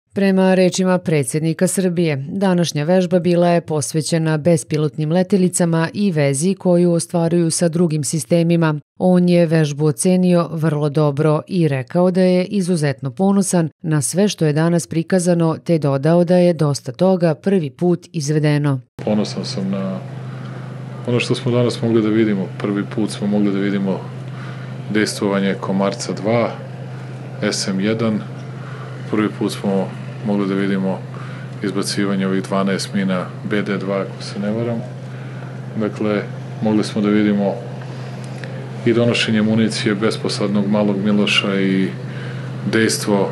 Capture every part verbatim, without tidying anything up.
Prema rečima predsjednika Srbije, današnja vežba bila je posvećena bespilotnim letjelicama i vezi koju ostvaruju sa drugim sistemima. On je vežbu ocenio vrlo dobro i rekao da je izuzetno ponosan na sve što je danas prikazano, te dodao da je dosta toga prvi put izvedeno. Ponosan sam na ono što smo danas mogli da vidimo. Prvi put smo mogli da vidimo dejstvovanje Komarca dva, S M jedan. Prvi put smo mogli da vidimo izbacivanje ovih dvanaest mina B D dva, ako se ne varam. Dakle, mogli smo da vidimo i donošenje municije besposadnog Malog Miloša i dejstvo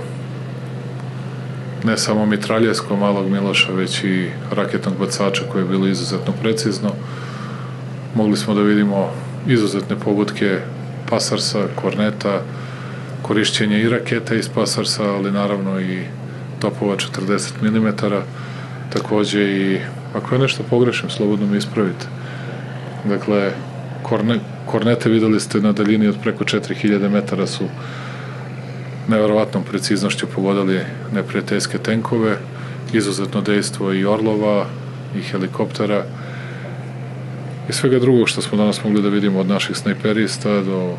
ne samo mitraljeskog Malog Miloša, već i raketnog bacača koje je bilo izuzetno precizno. Mogli smo da vidimo izuzetne pogodke Pasarsa, Korneta, korišćenje i raketa iz Pasarsa, ali naravno i topova četrdeset milimetara. Takođe i, ako je nešto pogrešim, slobodno mi ispravite. Dakle, korne, kornete videli ste na daljini od preko četiri hiljade metara su neverovatnom preciznošću pogodili neprijateljske tenkove, izuzetno dejstvo i orlova i helikoptera i svega drugog što smo danas mogli da vidimo od naših snajperista do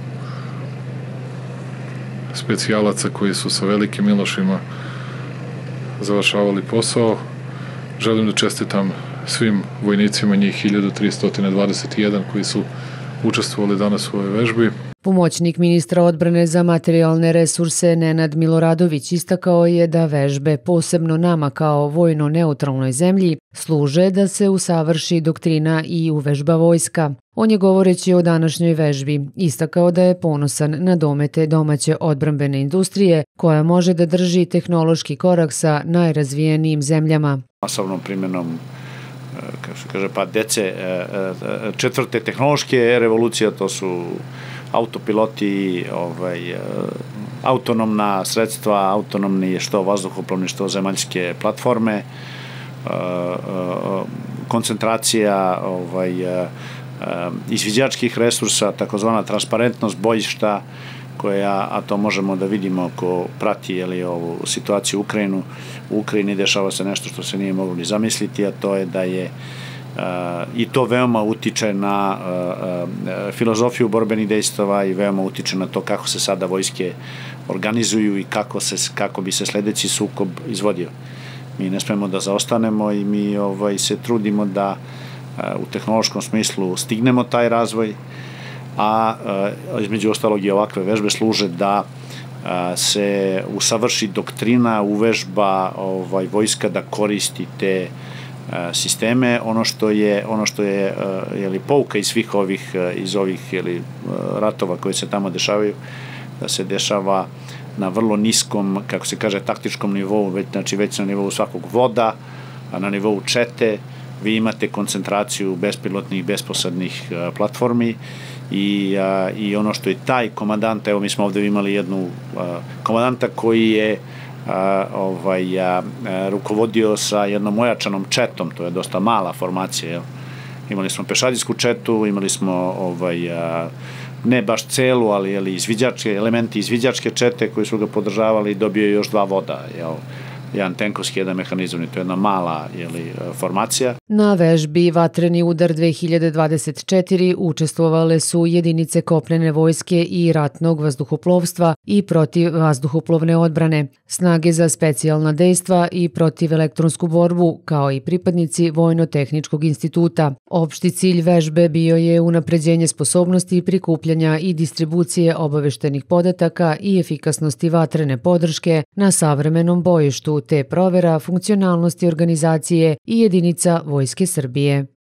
specijalaca koji su sa velikim Milošima završavali posao. Želim da čestitam svim vojnicima, njih hiljadu trista dvadeset jedan koji su učestvovali danas u ovoj vežbi. Pomoćnik ministra odbrane za materijalne resurse Nenad Miloradović istakao je da vežbe, posebno nama kao vojno neutralnoj zemlji, služe da se usavrši doktrina i uvežba vojska. On je, govoreći o današnjoj vežbi, istakao da je ponosan na domete domaće odbrambene industrije koja može da drži tehnološki korak sa najrazvijenijim zemljama. Masovnom primjenom kako se kaže, pa dece četvrte tehnološke revolucije, to su autopiloti, ovaj, autonomna sredstva, autonomni što vazduhoplovni, što zemaljske platforme, koncentracija ovaj, izviđačkih resursa, takozvana transparentnost bojišta, koja, a to možemo da vidimo ako prati jeli, ovu situaciju u Ukrajinu. U Ukrajini dešava se nešto što se nije moglo ni zamisliti, a to je da je Uh, i to veoma utiče na uh, uh, filozofiju borbenih dejstava i veoma utiče na to kako se sada vojske organizuju i kako, se, kako bi se sledeći sukob izvodio. Mi ne smemo da zaostanemo i mi ovaj, se trudimo da uh, u tehnološkom smislu stignemo taj razvoj, a uh, između ostalog i ovakve vežbe služe da uh, se usavrši doktrina, uvežba ovaj, vojska da koristi te sisteme. Ono što je ono što je je li pouka iz svih ovih iz ovih je li ratova koji se tamo dešavaju, da se dešava na vrlo niskom, kako se kaže, taktičkom nivou, već znači već na nivou svakog voda, a na nivou čete vi imate koncentraciju bespilotnih, besposadnih platformi i i ono što je taj komandant, evo mi smo ovde imali jednu komandanta koji je A, ovaj, a, a, rukovodio sa jednom ojačanom četom, to je dosta mala formacija, jel? Imali smo pešadijsku četu, imali smo ovaj, a, ne baš celu, ali jel, izviđačke, elementi izviđačke čete koji su ga podržavali i dobio je još dva voda, jel? Jedan tenkovski, jedan mehanizam, to je jedna mala jeli, formacija. Na vežbi Vatreni udar dve hiljade dvadeset četiri učestvovale su jedinice kopnene vojske i ratnog vazduhoplovstva i protivvazduhoplovne odbrane, snage za specijalna dejstva i protivelektronsku borbu, kao i pripadnici Vojno-tehničkog instituta. Opšti cilj vežbe bio je unapređenje sposobnosti prikupljanja i distribucije obaveštenih podataka i efikasnosti vatrene podrške na savremenom bojištu, te provera funkcionalnosti organizacije i jedinica Vojske Srbije.